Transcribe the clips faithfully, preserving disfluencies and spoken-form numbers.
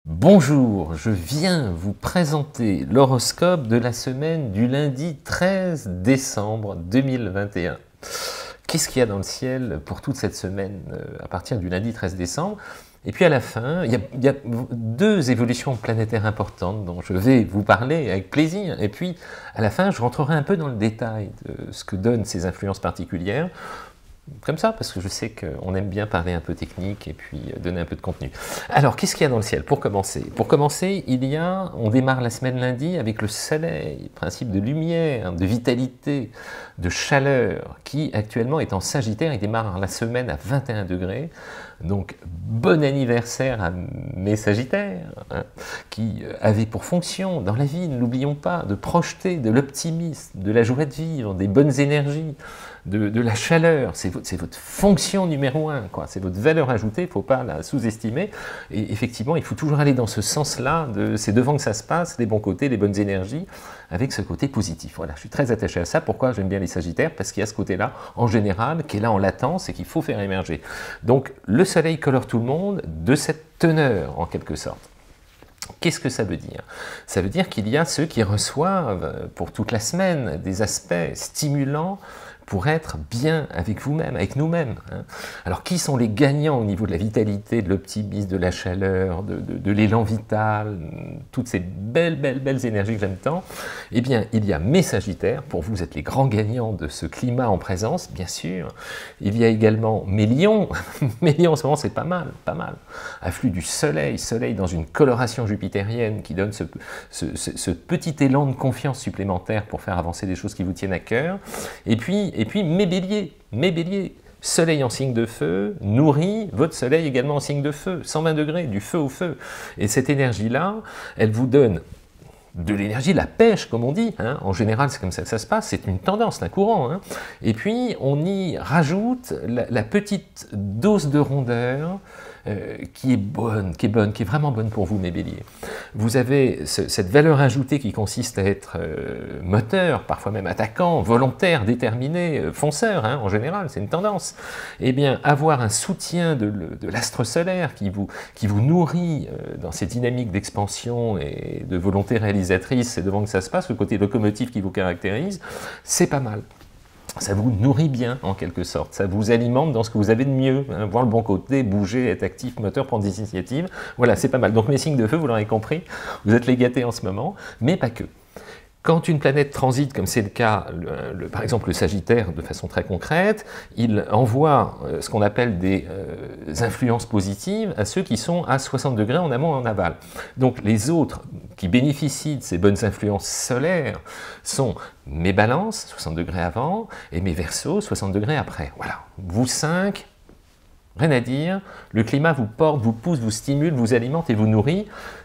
Bonjour, je viens vous présenter l'horoscope de la semaine du lundi treize décembre deux mille vingt et un. Qu'est-ce qu'il y a dans le ciel pour toute cette semaine euh, à partir du lundi treize décembre? Et puis à la fin, il y, a, il y a deux évolutions planétaires importantes dont je vais vous parler avec plaisir. Et puis à la fin, je rentrerai un peu dans le détail de ce que donnent ces influences particulières. Comme ça, parce que je sais qu'on aime bien parler un peu technique et puis donner un peu de contenu. Alors, qu'est-ce qu'il y a dans le ciel pour commencer? Pour commencer, il y a, on démarre la semaine lundi avec le soleil, principe de lumière, de vitalité, de chaleur, qui actuellement est en Sagittaire. Il démarre la semaine à vingt et un degrés. Donc, bon anniversaire à mes Sagittaires, hein, qui avaient pour fonction dans la vie, ne l'oublions pas, de projeter de l'optimisme, de la joie de vivre, des bonnes énergies, de, de la chaleur. C'est votre, votre fonction numéro un, c'est votre valeur ajoutée, il ne faut pas la sous-estimer. Et effectivement, il faut toujours aller dans ce sens-là, c'est devant que ça se passe, les bons côtés, les bonnes énergies, avec ce côté positif. Voilà, je suis très attaché à ça. Pourquoi j'aime bien les Sagittaires? Parce qu'il y a ce côté-là, en général, qui est là en latence et qu'il faut faire émerger. Donc, le soleil colore tout le monde de cette teneur, en quelque sorte. Qu'est-ce que ça veut dire? Ça veut dire qu'il y a ceux qui reçoivent, pour toute la semaine, des aspects stimulants pour être bien avec vous-même, avec nous-mêmes. Hein. Alors, qui sont les gagnants au niveau de la vitalité, de l'optimisme, de la chaleur, de, de, de l'élan vital, toutes ces belles, belles, belles énergies que j'aime tant? Eh bien, il y a mes Sagittaires, pour vous, vous êtes les grands gagnants de ce climat en présence, bien sûr. Il y a également mes Lions. Mes Lions, en ce moment, c'est pas mal, pas mal. Afflux du soleil, soleil dans une coloration jupitérienne qui donne ce, ce, ce, ce petit élan de confiance supplémentaire pour faire avancer des choses qui vous tiennent à cœur. Et puis, Et puis mes béliers, mes béliers, soleil en signe de feu, nourrit votre soleil également en signe de feu, cent vingt degrés, du feu au feu. Et cette énergie-là, elle vous donne de l'énergie, la pêche, comme on dit. Hein. En général, c'est comme ça que ça se passe, c'est une tendance, un courant. Hein. Et puis, on y rajoute la, la petite dose de rondeur euh, qui est bonne, qui est bonne, qui est vraiment bonne pour vous, mes béliers. Vous avez ce, cette valeur ajoutée qui consiste à être euh, moteur, parfois même attaquant, volontaire, déterminé, euh, fonceur, hein, en général, c'est une tendance. Eh bien, avoir un soutien de, de l'astre solaire qui vous, qui vous nourrit euh, dans ces dynamiques d'expansion et de volonté réalisatrice, c'est devant que ça se passe, le côté locomotive qui vous caractérise, c'est pas mal. Ça vous nourrit bien, en quelque sorte. Ça vous alimente dans ce que vous avez de mieux. Hein, voir le bon côté, bouger, être actif, moteur, prendre des initiatives. Voilà, c'est pas mal. Donc mes signes de feu, vous l'aurez compris, vous êtes les gâtés en ce moment, mais pas que. Quand une planète transite, comme c'est le cas, le, le, par exemple le Sagittaire, de façon très concrète, il envoie euh, ce qu'on appelle des euh, influences positives à ceux qui sont à soixante degrés en amont et en aval. Donc les autres qui bénéficient de ces bonnes influences solaires sont mes balances, soixante degrés avant, et mes Verseaux, soixante degrés après. Voilà, vous cinq, rien à dire, le climat vous porte, vous pousse, vous stimule, vous alimente et vous nourrit.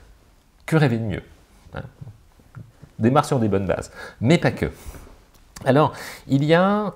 Que rêver de mieux, hein? Démarre sur des bonnes bases, mais pas que. Alors, il y a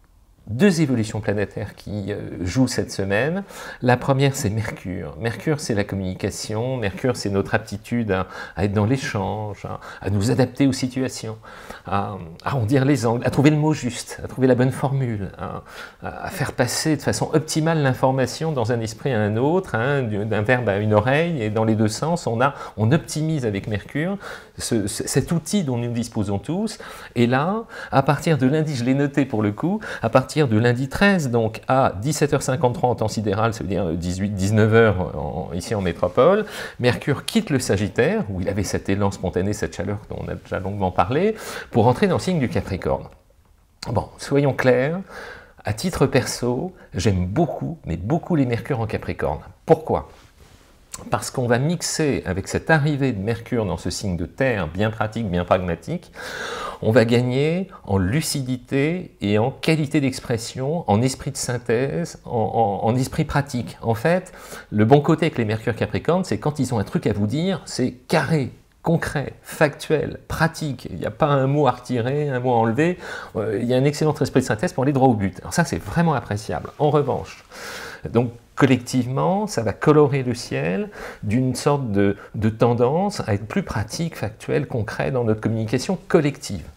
deux évolutions planétaires qui euh, jouent cette semaine. La première, c'est Mercure. Mercure, c'est la communication. Mercure, c'est notre aptitude à, à être dans l'échange, à, à nous adapter aux situations, à, à arrondir les angles, à trouver le mot juste, à trouver la bonne formule, à, à faire passer de façon optimale l'information dans un esprit à un autre, hein, d'un verbe à une oreille, et dans les deux sens, on, a, on optimise avec Mercure ce, ce, cet outil dont nous disposons tous. Et là, à partir de lundi, je l'ai noté pour le coup, à partir de lundi treize, donc à dix-sept heures cinquante-trois en temps sidéral, ça veut dire dix-huit dix-neuf heures en, ici en métropole, Mercure quitte le Sagittaire, où il avait cet élan spontané, cette chaleur dont on a déjà longuement parlé, pour entrer dans le signe du Capricorne. Bon, soyons clairs, à titre perso, j'aime beaucoup, mais beaucoup les Mercures en Capricorne. Pourquoi ? Parce qu'on va mixer avec cette arrivée de Mercure dans ce signe de terre, bien pratique, bien pragmatique, on va gagner en lucidité et en qualité d'expression, en esprit de synthèse, en, en, en esprit pratique. En fait, le bon côté avec les Mercure Capricorne, c'est quand ils ont un truc à vous dire, c'est carré, concret, factuel, pratique. Il n'y a pas un mot à retirer, un mot à enlever. Euh, il y a un excellent esprit de synthèse pour aller droit au but. Alors ça, c'est vraiment appréciable. En revanche, donc, collectivement, ça va colorer le ciel d'une sorte de, de tendance à être plus pratique, factuel, concret dans notre communication collective.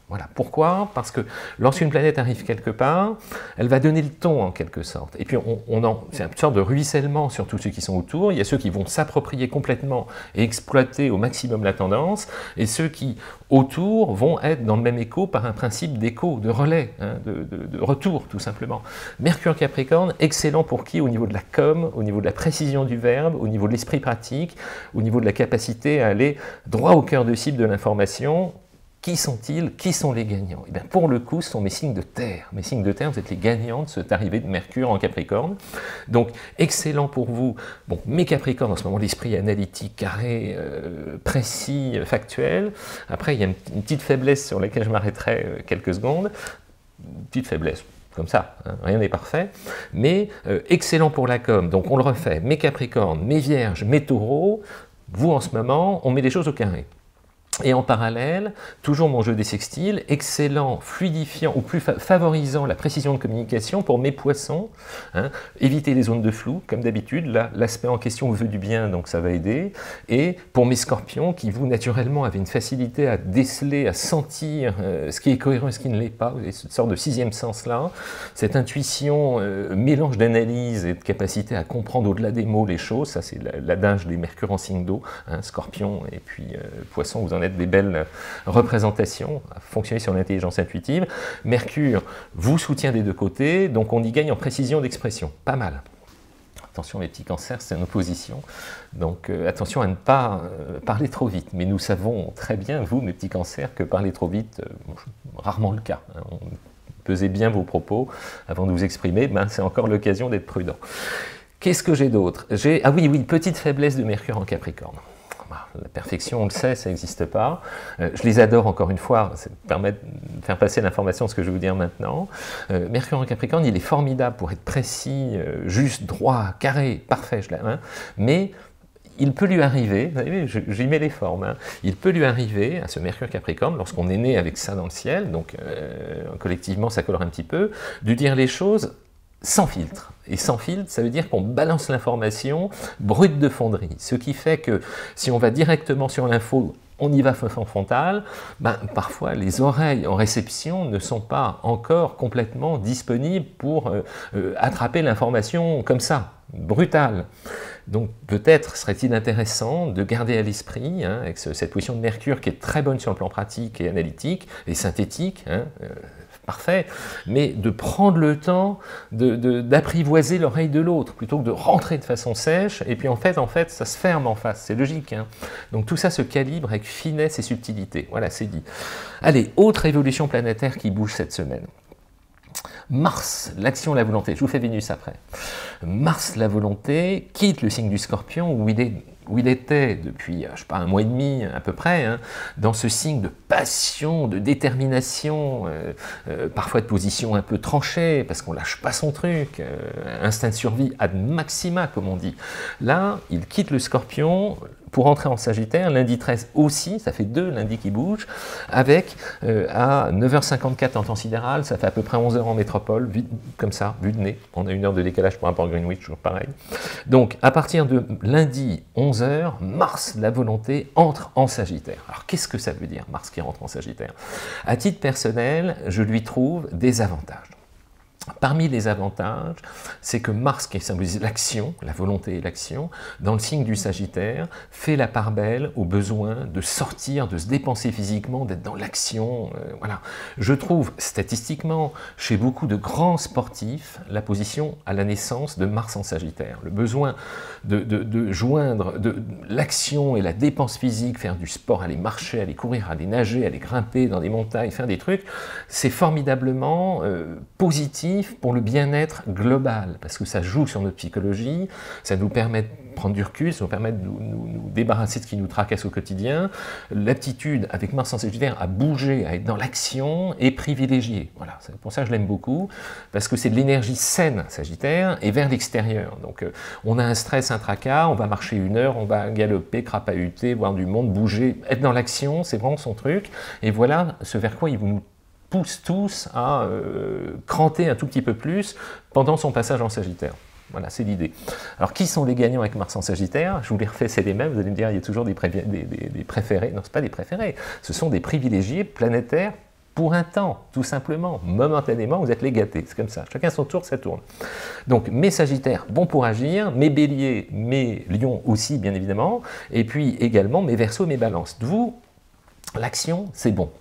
Voilà. Pourquoi? Parce que lorsqu'une planète arrive quelque part, elle va donner le ton en quelque sorte. Et puis on, on en, c'est une sorte de ruissellement sur tous ceux qui sont autour. Il y a ceux qui vont s'approprier complètement et exploiter au maximum la tendance, et ceux qui autour vont être dans le même écho par un principe d'écho, de relais, hein, de, de, de retour tout simplement. Mercure Capricorne, excellent pour qui? Au niveau de la com, au niveau de la précision du verbe, au niveau de l'esprit pratique, au niveau de la capacité à aller droit au cœur de cible de l'information. Qui sont-ils? Qui sont les gagnants? Eh bien, pour le coup, ce sont mes signes de terre. Mes signes de terre, vous êtes les gagnants de cette arrivée de Mercure en Capricorne. Donc, excellent pour vous. Bon, mes Capricornes, en ce moment, l'esprit analytique, carré, euh, précis, factuel. Après, il y a une, une petite faiblesse sur laquelle je m'arrêterai euh, quelques secondes. Une petite faiblesse. Comme ça, hein, rien n'est parfait, mais euh, excellent pour la com. Donc, on le refait. Mes Capricornes, mes Vierges, mes Taureaux. Vous, en ce moment, on met les choses au carré. Et en parallèle, toujours mon jeu des sextiles, excellent, fluidifiant ou plus fa favorisant la précision de communication pour mes poissons, hein, éviter les zones de flou, comme d'habitude, là l'aspect en question veut du bien, donc ça va aider, et pour mes scorpions, qui vous naturellement avez une facilité à déceler, à sentir euh, ce qui est cohérent et ce qui ne l'est pas, vous avez cette sorte de sixième sens là, cette intuition, euh, mélange d'analyse et de capacité à comprendre au-delà des mots les choses, ça c'est l'adage des Mercure en signe d'eau, hein, scorpion et puis euh, poisson, vous en êtes des belles représentations, à fonctionner sur l'intelligence intuitive. Mercure vous soutient des deux côtés, donc on y gagne en précision d'expression, pas mal. Attention les petits cancers, c'est une opposition, donc euh, attention à ne pas euh, parler trop vite, mais nous savons très bien, vous mes petits cancers, que parler trop vite, euh, bon, rarement le cas. Hein, on, pesez bien vos propos avant de vous exprimer, ben, c'est encore l'occasion d'être prudent. Qu'est-ce que j'ai d'autre? J'ai Ah oui, oui, petite faiblesse de Mercure en Capricorne. La perfection, on le sait, ça n'existe pas. Euh, je les adore encore une fois, ça me permet de faire passer l'information de ce que je vais vous dire maintenant. Euh, Mercure en Capricorne, il est formidable pour être précis, euh, juste, droit, carré, parfait, je l'aime, hein, mais il peut lui arriver, vous savez, j'y mets les formes, hein, il peut lui arriver à ce Mercure Capricorne, lorsqu'on est né avec ça dans le ciel, donc euh, collectivement ça colore un petit peu, de dire les choses sans filtre. Et sans filtre, ça veut dire qu'on balance l'information brute de fonderie. Ce qui fait que si on va directement sur l'info, on y va en frontal, ben, parfois les oreilles en réception ne sont pas encore complètement disponibles pour euh, euh, attraper l'information comme ça, brutale. Donc peut-être serait-il intéressant de garder à l'esprit, hein, avec ce, cette position de Mercure qui est très bonne sur le plan pratique et analytique et synthétique, hein, euh, parfait, mais de prendre le temps d'apprivoiser de, de, l'oreille de l'autre, plutôt que de rentrer de façon sèche, et puis en fait, en fait ça se ferme en face, c'est logique. Hein. Donc tout ça se calibre avec finesse et subtilité, voilà, c'est dit. Allez, autre évolution planétaire qui bouge cette semaine. Mars, l'action, la volonté, je vous fais Vénus après. Mars, la volonté, quitte le signe du Scorpion, où il est... où il était depuis, je sais pas, un mois et demi à peu près, hein, dans ce signe de passion, de détermination, euh, euh, parfois de position un peu tranchée, parce qu'on lâche pas son truc, euh, instinct de survie ad maxima, comme on dit. Là, il quitte le Scorpion pour entrer en Sagittaire, lundi treize aussi, ça fait deux lundis qui bougent, avec euh, à neuf heures cinquante-quatre en temps sidéral, ça fait à peu près onze heures en métropole, vu, comme ça, vu de nez, on a une heure de décalage par rapport à Greenwich, toujours pareil. Donc, à partir de lundi onze heures, Mars, la volonté, entre en Sagittaire. Alors, qu'est-ce que ça veut dire, Mars qui rentre en Sagittaire? À titre personnel, je lui trouve des avantages. Parmi les avantages, c'est que Mars, qui symbolise l'action, la volonté et l'action, dans le signe du Sagittaire, fait la part belle au besoin de sortir, de se dépenser physiquement, d'être dans l'action. Euh, voilà. Je trouve, statistiquement, chez beaucoup de grands sportifs, la position à la naissance de Mars en Sagittaire. Le besoin de, de, de joindre de, de l'action et la dépense physique, faire du sport, aller marcher, aller courir, aller nager, aller grimper dans des montagnes, faire des trucs, c'est formidablement euh, positif pour le bien-être global, parce que ça joue sur notre psychologie, ça nous permet de prendre du recul, ça nous permet de nous, nous, nous débarrasser de ce qui nous tracasse au quotidien. L'aptitude avec Mars en Sagittaire à bouger, à être dans l'action est privilégiée. Voilà, c'est pour ça que je l'aime beaucoup, parce que c'est de l'énergie saine Sagittaire et vers l'extérieur. Donc euh, on a un stress, un tracas, on va marcher une heure, on va galoper, crapahuter, voir du monde, bouger, être dans l'action, c'est vraiment son truc. Et voilà ce vers quoi il vous nous pousse tous à euh, cranter un tout petit peu plus pendant son passage en Sagittaire. Voilà, c'est l'idée. Alors, qui sont les gagnants avec Mars en Sagittaire? Je vous les refais, c'est les mêmes. Vous allez me dire, il y a toujours des, pré des, des, des préférés. Non, ce pas des préférés. Ce sont des privilégiés planétaires pour un temps, tout simplement, momentanément, vous êtes les gâtés, c'est comme ça, chacun son tour, ça tourne. Donc mes Sagittaires, bon pour agir, mes Béliers, mes Lions aussi, bien évidemment, et puis également mes Verseaux, mes Balances. Vous, l'action, c'est bon.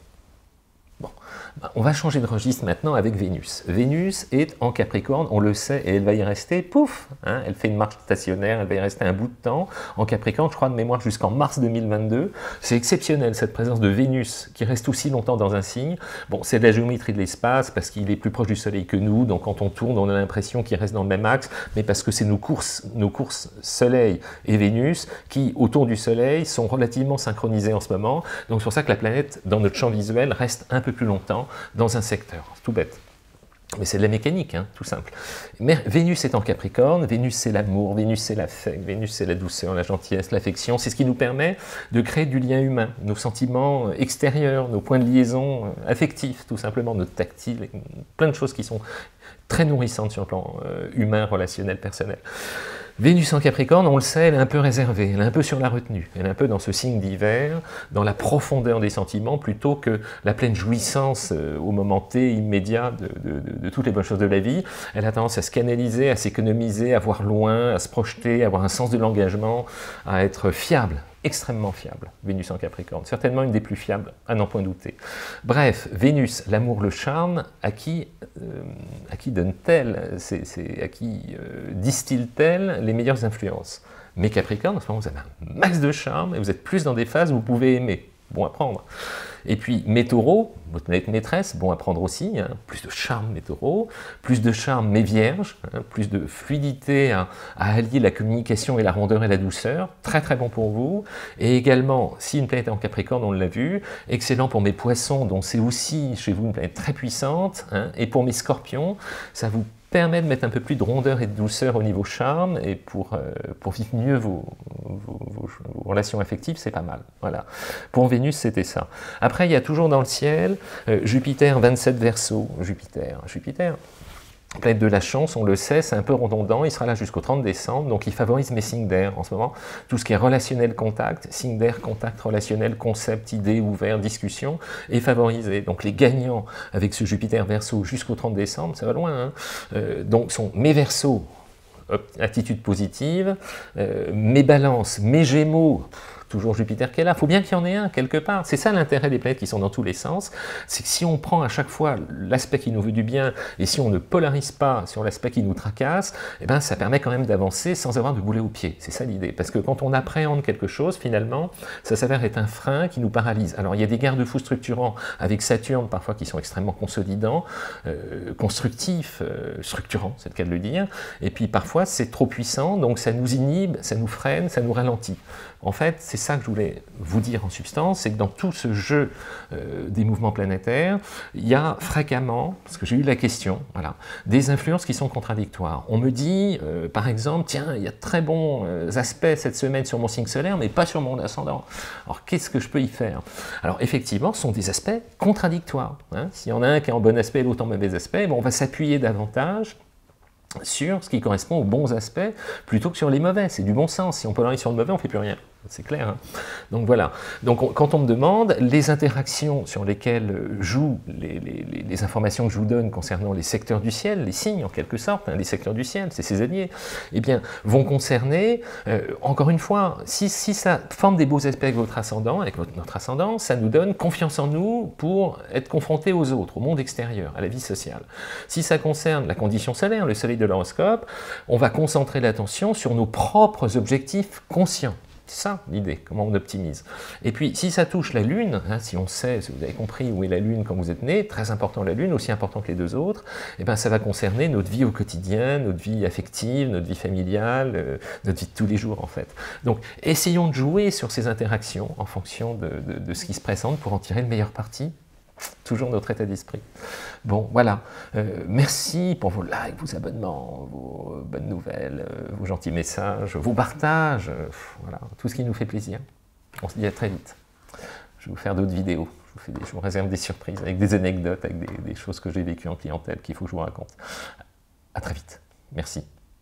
Bon, on va changer de registre maintenant avec Vénus. Vénus est en Capricorne, on le sait, et elle va y rester, pouf, hein, elle fait une marche stationnaire, elle va y rester un bout de temps, en Capricorne, je crois de mémoire jusqu'en mars deux mille vingt-deux. C'est exceptionnel cette présence de Vénus qui reste aussi longtemps dans un signe. Bon, c'est de la géométrie de l'espace, parce qu'il est plus proche du Soleil que nous, donc quand on tourne, on a l'impression qu'il reste dans le même axe, mais parce que c'est nos courses, nos courses Soleil et Vénus qui, autour du Soleil, sont relativement synchronisées en ce moment. Donc c'est pour ça que la planète, dans notre champ visuel, reste un peu plus longtemps dans un secteur, c'est tout bête. Mais c'est de la mécanique, hein, tout simple. Mais Vénus est en Capricorne, Vénus c'est l'amour, Vénus c'est l'affect, Vénus c'est la douceur, la gentillesse, l'affection, c'est ce qui nous permet de créer du lien humain, nos sentiments extérieurs, nos points de liaison affectifs, tout simplement, notre tactile, plein de choses qui sont très nourrissantes sur le plan euh, humain, relationnel, personnel. Vénus en Capricorne, on le sait, elle est un peu réservée, elle est un peu sur la retenue, elle est un peu dans ce signe d'hiver, dans la profondeur des sentiments, plutôt que la pleine jouissance euh, au moment T, immédiat de, de, de, de toutes les bonnes choses de la vie. Elle a tendance à se canaliser, à s'économiser, à voir loin, à se projeter, à avoir un sens de l'engagement, à être fiable, extrêmement fiable, Vénus en Capricorne, certainement une des plus fiables, à n'en point douter. Bref, Vénus, l'amour, le charme, à qui, euh, à qui donne-t-elle, c'est, c'est, à qui euh, distille-t-elle les meilleures influences? Mais Capricorne, en ce moment, vous avez un max de charme et vous êtes plus dans des phases où vous pouvez aimer. Bon à prendre. Et puis, mes taureaux, votre planète maîtresse, bon à prendre aussi, hein, plus de charme, mes taureaux, plus de charme, mes vierges, hein, plus de fluidité à, à allier la communication et la rondeur et la douceur, très très bon pour vous. Et également, si une planète est en Capricorne, on l'a vu, excellent pour mes poissons, dont c'est aussi chez vous une planète très puissante, hein, et pour mes scorpions, ça vous permet de mettre un peu plus de rondeur et de douceur au niveau charme, et pour, euh, pour vivre mieux vos, vos, vos, vos relations affectives, c'est pas mal. Voilà. Pour Vénus, c'était ça. Après, il y a toujours dans le ciel euh, Jupiter, vingt-sept Verseau. Jupiter, Jupiter, planète de la chance, on le sait, c'est un peu redondant, il sera là jusqu'au trente décembre, donc il favorise mes signes d'air en ce moment, tout ce qui est relationnel contact, signes d'air, contact relationnel, concept, idée, ouvert, discussion, est favorisé. Donc les gagnants avec ce Jupiter Verseau jusqu'au trente décembre, ça va loin, hein, euh, donc sont mes Verseaux, attitude positive, euh, mes Balances, mes Gémeaux, toujours Jupiter qui est là, il faut bien qu'il y en ait un quelque part. C'est ça l'intérêt des planètes qui sont dans tous les sens, c'est que si on prend à chaque fois l'aspect qui nous veut du bien, et si on ne polarise pas sur l'aspect qui nous tracasse, eh ben, ça permet quand même d'avancer sans avoir de boulet au pied. C'est ça l'idée. Parce que quand on appréhende quelque chose, finalement, ça s'avère être un frein qui nous paralyse. Alors il y a des garde-fous structurants avec Saturne, parfois qui sont extrêmement consolidants, euh, constructifs, euh, structurants, c'est le cas de le dire, et puis parfois c'est trop puissant, donc ça nous inhibe, ça nous freine, ça nous ralentit. En fait, c'est ça que je voulais vous dire en substance, c'est que dans tout ce jeu euh, des mouvements planétaires, il y a fréquemment, parce que j'ai eu la question, voilà, des influences qui sont contradictoires. On me dit, euh, par exemple, tiens, il y a de très bons euh, aspects cette semaine sur mon signe solaire, mais pas sur mon ascendant. Alors, qu'est-ce que je peux y faire? Alors, effectivement, ce sont des aspects contradictoires. Hein. S'il y en a un qui est en bon aspect et l'autre en mauvais aspect, bon, on va s'appuyer davantage sur ce qui correspond aux bons aspects plutôt que sur les mauvais. C'est du bon sens. Si on polarise sur le mauvais, on ne fait plus rien. C'est clair. Hein. Donc voilà. Donc on, quand on me demande les interactions sur lesquelles jouent les, les, les informations que je vous donne concernant les secteurs du ciel, les signes en quelque sorte, hein, les secteurs du ciel, c'est ces alliés, eh bien, vont concerner, euh, encore une fois, si, si ça forme des beaux aspects avec votre ascendant, avec votre, notre ascendant, ça nous donne confiance en nous pour être confrontés aux autres, au monde extérieur, à la vie sociale. Si ça concerne la condition solaire, le soleil de l'horoscope, on va concentrer l'attention sur nos propres objectifs conscients. C'est ça l'idée, comment on optimise. Et puis, si ça touche la Lune, hein, si on sait, si vous avez compris où est la Lune quand vous êtes né, très important la Lune, aussi important que les deux autres, eh ben, ça va concerner notre vie au quotidien, notre vie affective, notre vie familiale, euh, notre vie de tous les jours en fait. Donc, essayons de jouer sur ces interactions en fonction de, de, de ce qui se présente pour en tirer le meilleur parti. Toujours notre état d'esprit. Bon, voilà. Euh, merci pour vos likes, vos abonnements, vos bonnes nouvelles, euh, vos gentils messages, vos partages, euh, voilà, tout ce qui nous fait plaisir. On se dit à très vite. Je vais vous faire d'autres vidéos. Je vous, fais des, je vous réserve des surprises avec des anecdotes, avec des, des choses que j'ai vécues en clientèle qu'il faut que je vous raconte. À très vite. Merci.